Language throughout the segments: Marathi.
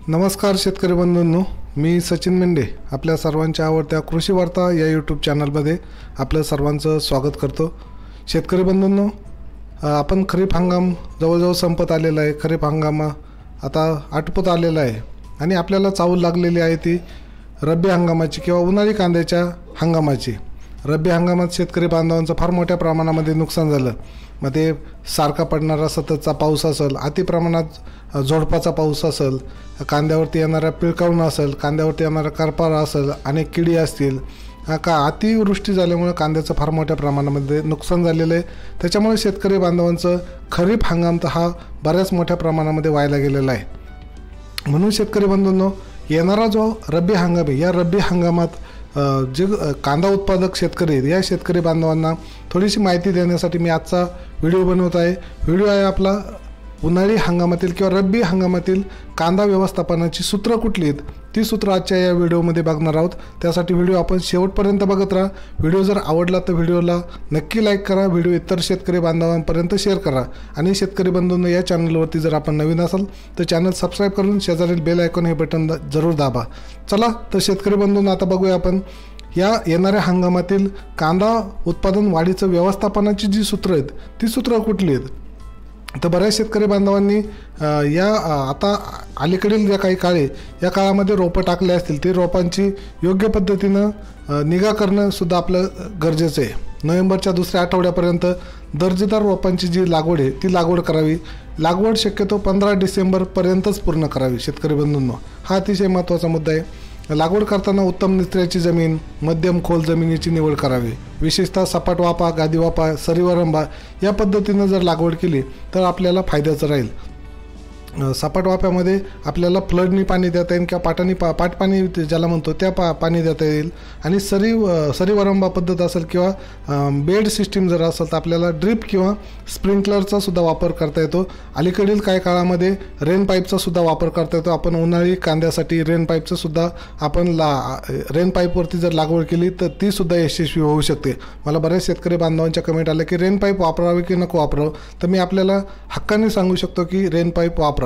नमस्कार शेतकरी बंधूंनो, मी सचिन मेंढे आपल्या सर्वांच्या आवडत्या कृषी वार्ता या यूट्यूब चॅनलमध्ये आपलं सर्वांचं स्वागत करतो। शेतकरी बंधूंनो, आपण खरीप हंगाम जवळजवळ संपत आलेला आहे। खरीप हंगाम आता आटोपत आलेला आहे आणि आपल्याला चाहूल लागलेली आहे ती रब्बी हंगामाची किंवा उन्हाळी कांद्याच्या हंगामाची। रब्बी हंगामात शेतकरी बांधवांचं फार मोठ्या प्रमाणामध्ये नुकसान झालं। मग ते सारखा पडणारा सततचा पाऊस असेल, अति प्रमाणात झोडपाचा पाऊस असेल, कांद्यावरती येणारा पिळकावून असेल, कांद्यावरती येणारा करपारा असेल, अनेक किडी असतील, का अतिवृष्टी झाल्यामुळे कांद्याचं फार मोठ्या प्रमाणामध्ये नुकसान झालेलं आहे। त्याच्यामुळे शेतकरी बांधवांचं खरीप हंगाम तर हा बऱ्याच मोठ्या प्रमाणामध्ये व्हायला गेलेला आहे। म्हणून शेतकरी बंधूंनो, येणारा जो रब्बी हंगाम आहे, या रब्बी हंगामात जे कांदा उत्पादक शेतकरी या शेतकरी बांधवांना थोडीशी माहिती देण्यासाठी मी आजचा व्हिडिओ बनवत आहे। व्हिडिओ आहे आपला उन्हाळी हंगामातील किंवा रब्बी हंगामातील कांदा व्यवस्थापनाची सूत्र कुठली आहेत ती सूत्र आजच्या या व्हिडिओमध्ये बघणार आहोत। त्यासाठी व्हिडिओ आपण शेवटपर्यंत बघत राहा। व्हिडिओ जर आवडला तर व्हिडिओला नक्की लाईक करा, व्हिडिओ इतर शेतकरी बांधवांपर्यंत शेअर करा आणि शेतकरी बंधूंनो, या चॅनलवरती जर आपण नवीन असाल तर चॅनल सबस्क्राईब करून शेजारील बेल आयकॉन हे बटन जरूर दाबा। चला तर शेतकरी बंधूंनो, आता बघूया आपण या येणाऱ्या हंगामातील कांदा उत्पादन वाढीचं व्यवस्थापनाची जी सूत्र आहेत ती सूत्र कुठली आहेत। तर बऱ्याच शेतकरी बांधवांनी या आता अलीकडील ज्या काही काळे या काळामध्ये रोपं टाकले असतील, ते रोपांची योग्य पद्धतीनं निगा करणं सुद्धा आपलं गरजेचं आहे। नोव्हेंबरच्या दुसऱ्या आठवड्यापर्यंत दर्जेदार रोपांची जी लागवड आहे ती लागवड करावी। लागवड शक्यतो 15 डिसेंबरपर्यंतच पूर्ण करावी। शेतकरी बंधूंनो, हा अतिशय महत्त्वाचा मुद्दा आहे। लागवड करताना उत्तम निचऱ्याची जमीन, मध्यम खोल जमिनीची निवड करावी। विशेषतः सपाट वापा, गादी वापा, सरीवरंबा या पद्धतीनं जर लागवड केली तर आपल्याला फायद्याचं राहील। सपाट वाप्यामध्ये आपल्याला फ्लडनी पाणी देता येईल किंवा पाटपाणी ज्याला म्हणतो त्या पाणी देता येईल। आणि सरीवरंबा पद्धत असेल किंवा बेड सिस्टीम जर असेल तर आपल्याला ड्रिप किंवा स्प्रिंकलरचा सुद्धा वापर करता येतो। अलीकडील काही काळामध्ये रेन पाईपचा सुद्धा वापर करता येतो। आपण उन्हाळी कांद्यासाठी रेन पाईपचं सुद्धा आपण रेन पाईपवरती जर लागवड केली तर ती सुद्धा यशस्वी होऊ शकते। मला बऱ्याच शेतकरी बांधवांच्या कमेंट आल्या की रेन पाईप वापरावे की नको वापरावं, तर मी आपल्याला हक्काने सांगू शकतो की रेन पाईप वापरा।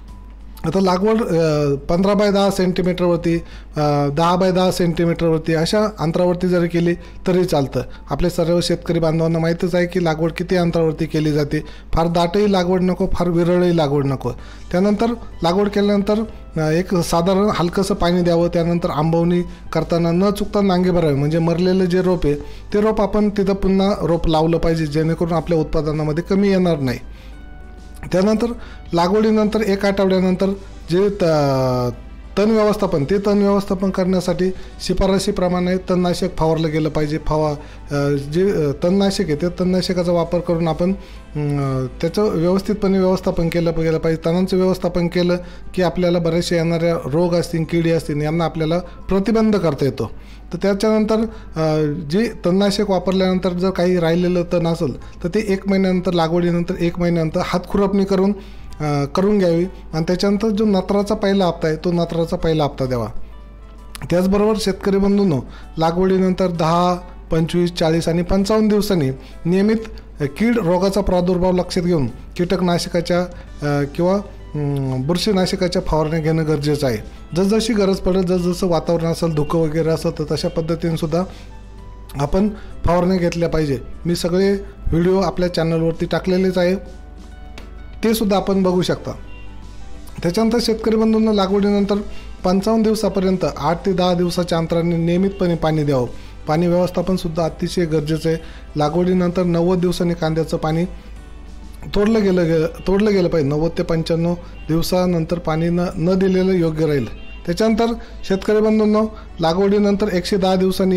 आता लागवड 15 बाय 10 सेंटीमीटरवरती 10 बाय 10 सेंटीमीटरवरती अशा अंतरावरती जरी केली तरी चालतं। आपले सर्व शेतकरी बांधवांना माहीतच आहे की लागवड किती अंतरावरती केली जाते। फार दाटही लागवड नको, फार विरळही लागवड नको। त्यानंतर लागवड केल्यानंतर एक साधारण हलकंसं पाणी द्यावं। त्यानंतर आंबवणी करताना न चुकता नांगे भरावे, म्हणजे मरलेलं जे रोप आहे ते रोप आपण तिथं पुन्हा रोप लावलं पाहिजे, जेणेकरून आपल्या उत्पादनामध्ये कमी येणार नाही। त्यानंतर लागवडीनंतर 1 आठवड्यानंतर जे तण व्यवस्थापन करण्यासाठी शिफारशीप्रमाणे तणनाशक फवारलं गेलं पाहिजे। जे तणनाशक आहे ते तणनाशकाचा वापर करून आपण त्याचं व्यवस्थितपणे व्यवस्थापन केलं पाहिजे। तणांचं व्यवस्थापन केलं की आपल्याला बरेचसे येणाऱ्या रोग असतील, किडी असतील, यांना आपल्याला प्रतिबंध करता येतो। तर त्याच्यानंतर जे तणनाशक वापरल्यानंतर जर काही राहिलेलं तण असेल तर ते 1 महिन्यानंतर, लागवडीनंतर 1 महिन्यानंतर हातखुरपणी करून घ्यावी। आणि त्याच्यानंतर जो नत्राचा पहिला हप्ता आहे तो नत्राचा पहिला हप्ता द्यावा। त्याचबरोबर शेतकरी बंधूंनो, लागवडीनंतर 10, 25, 40 आणि 55 दिवसांनी नियमित कीड रोगाचा प्रादुर्भाव लक्षात घेऊन कीटकनाशकाच्या किंवा बुरशीनाशकाच्या फवारण्या घेणं गरजेचं आहे। जसजशी गरज पडेल, जसं वातावरण असेल, धुकं वगैरे असेल तर तशा पद्धतीने सुद्धा आपण फवारण्या घेतल्या पाहिजे। मी सगळे व्हिडिओ आपल्या चॅनलवरती टाकलेलेच आहे, ते सुद्धा आपण बघू शकता। त्याच्यानंतर शेतकरी बंधूंना लागवडीनंतर 55 दिवसापर्यंत 8 ते 10 दिवसाच्या अंतराने नियमितपणे पाणी द्यावं। पाणी व्यवस्थापन सुद्धा अतिशय गरजेचं आहे। लागवडीनंतर 90 दिवसांनी कांद्याचं पाणी तोडलं गेलं पाहिजे। 90 ते 95 दिवसानंतर पाणी न दिलेलं योग्य राहील। त्याच्यानंतर शेतकरी बंधूंनो, लागवडीनंतर 110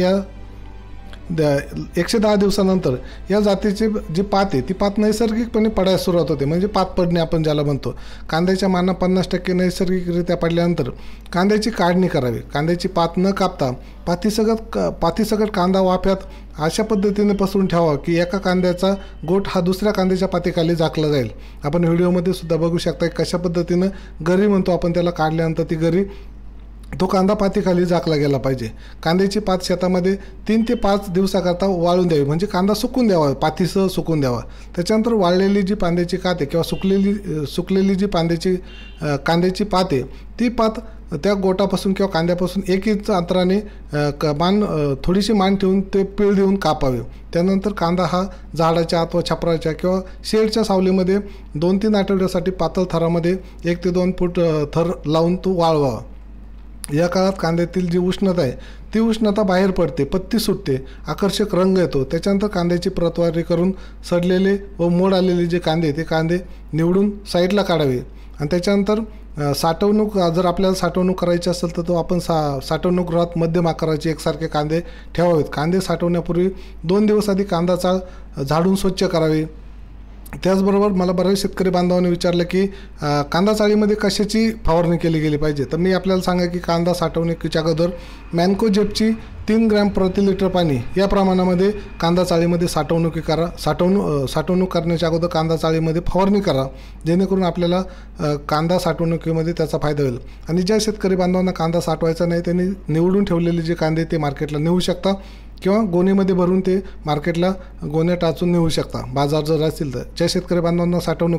दिवसानंतर या जातीची जी पात आहे ती पात नैसर्गिकपणे पडायला सुरुवात होते, म्हणजे पात पडणे आपण ज्याला म्हणतो। कांद्याच्या माना 50% नैसर्गिकरित्या पडल्यानंतर कांद्याची काढणी करावी। कांद्याची पात न कापता पातीसकट कांदा वाफ्यात अशा पद्धतीने पसरून ठेवा की एका कांद्याचा गोट हा दुसऱ्या कांद्याच्या पातीखाली झाकला जाईल। आपण व्हिडिओमध्ये सुद्धा बघू शकता कशा पद्धतीनं गरी म्हणतो आपण त्याला, काढल्यानंतर ती गरी तो कांदा पातीखाली झाकला गेला पाहिजे. कांद्याची पात शेतामध्ये 3 ते 5 दिवसाकरता वाळून द्यावी, म्हणजे कांदा सुकून द्यावा, पातीसह सुकून द्यावा. त्याच्यानंतर वाळलेली जी कांद्याची कात आहे किंवा सुकलेली जी कांद्याची पात आहे, ती पात त्या गोटापासून किंवा कांद्यापासून 1 इंच अंतराने थोडीशी मान ठेवून ते पीळ देऊन कापावे. त्यानंतर कांदा हा झाडाच्या अथवा छपराच्या किंवा शेडच्या सावलीमध्ये 2-3 आठवड्यासाठी पातळ थरामध्ये 1 ते 2 फूट थर लावून तो वाळवावा. या काळात कांद्यातील जी उष्णता आहे ती उष्णता बाहेर पडते, पत्ती सुटते, आकर्षक रंग येतो. त्याच्यानंतर कांद्याची प्रतवारी करून सडलेले व मोड आलेले जे ते कांदे निवडून साईडला काढावे. आणि त्याच्यानंतर साठवणूक, जर आपल्याला साठवणूक करायची असेल तर तो आपण साठवणूकगृहात मध्यम आकाराचे एकसारखे कांदे ठेवावेत. कांदे साठवण्यापूर्वी 2 दिवस आधी कांदा चाळ झाडून स्वच्छ करावे. त्याचबरोबर मला बऱ्याच शेतकरी बांधवांनी विचारलं की कांदा चाळीमध्ये कशाची फवारणी केली गेली पाहिजे. तर मी आपल्याला सांगा की कांदा साठवणुकीच्या अगोदर मॅन्कोजेबची 3 ग्रॅम प्रति लिटर पाणी या प्रमाणामध्ये कांदा चाळीमध्ये साठवणूक करण्याच्या अगोदर कांदा चाळीमध्ये फवारणी करा, जेणेकरून आपल्याला कांदा साठवणुकीमध्ये त्याचा फायदा होईल. आणि ज्या शेतकरी बांधवांना कांदा साठवायचा नाही त्यांनी निवडून ठेवलेले जे कांदे ते मार्केटला नेऊ शकता किंवा गोणीमध्ये भरून ते मार्केटला गोण्या टाचून नेऊ शकता, बाजार जर असतील तर. ज्या शेतकरी बांधवांना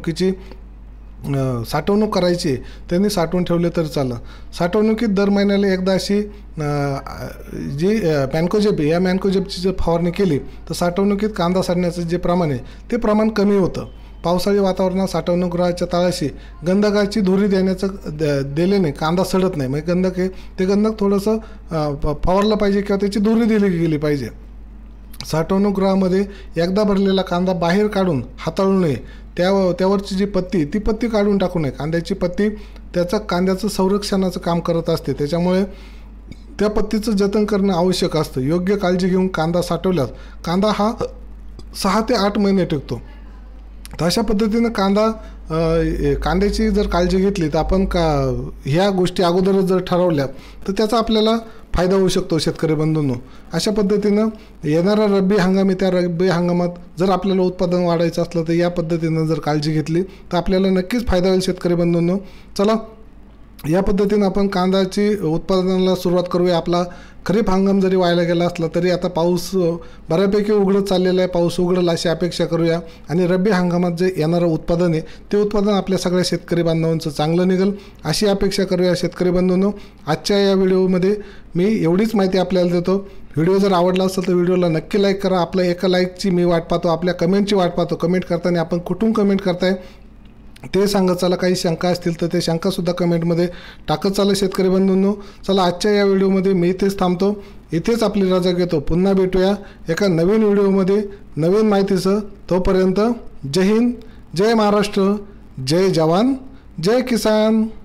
साठवणूक करायची आहे त्यांनी साठवून ठेवले तर चालेल. साठवणुकीत दर महिन्याला एकदा अशी जी मॅन्कोजेबची जर फवारणी केली तर साठवणुकीत कांदा सडण्याचं जे प्रमाण आहे ते प्रमाण कमी होतं. पावसाळी वातावरणात साठवणूकगृहाच्या तळाशी गंधकाची धुरी दिल्याने कांदा सडत नाही. म्हणजे गंधक आहे ते गंधक थोडंसं फवारलं पाहिजे किंवा त्याची धुरी दिली गेली पाहिजे. साठवणूकगृहामध्ये एकदा भरलेला कांदा बाहेर काढून हाताळू नये. त्यावरची जी ती पत्ती काढून टाकू नये. कांद्याची पत्ती कांद्याचं संरक्षणाचं काम करत असते, त्याच्यामुळे त्या पत्तीचं जतन करणं आवश्यक असतं. योग्य काळजी घेऊन कांदा साठवल्यास कांदा हा 6 ते 8 महिने टिकतो. तर अशा पद्धतीनं कांद्याची जर काळजी घेतली तर आपण ह्या गोष्टी अगोदरच जर ठरवल्या तर त्याचा आपल्याला फायदा होऊ शकतो शेतकरी बंधूंनो. अशा पद्धतीनं येणारा रब्बी हंगाम आहे, त्या रब्बी हंगामात जर आपल्याला उत्पादन वाढायचं असलं तर या पद्धतीनं जर काळजी घेतली तर आपल्याला नक्कीच फायदा होईल शेतकरी बंधूंनो. चला, या पद्धतीनं आपण कांद्याची उत्पादनाला सुरुवात करूया. आपला खरीप हंगाम जरी व्हायला गेला असला तरी आता पाऊस बऱ्यापैकी उघडत चाललेला आहे. पाऊस उघडेल अशी अपेक्षा करूया आणि रब्बी हंगामात जे येणारं उत्पादन आहे ते उत्पादन आपल्या सगळ्या शेतकरी बांधवांचं चांगलं निघेल अशी अपेक्षा करूया शेतकरी बंधूंनो. आजच्या या व्हिडिओमध्ये मी एवढीच माहिती आपल्याला देतो. व्हिडिओ जर आवडला असेल तर व्हिडिओला नक्की लाईक करा. आपल्या एका लाईकची मी वाट पाहतो, आपल्या कमेंटची वाट पाहतो. कमेंट करताना आपण कुठून कमेंट करताय ते सांगत चला. काही शंका असतील तर ते शंकासुद्धा कमेंटमध्ये टाकत चाला शेतकरी बंधूंनो. चला, आजच्या या व्हिडिओमध्ये मी इथेच थांबतो, इथेच आपली रजा घेतो. पुन्हा भेटूया एका नवीन व्हिडिओमध्ये नवीन माहितीसह. तोपर्यंत जय हिंद, जय महाराष्ट्र, जय जवान, जय किसान.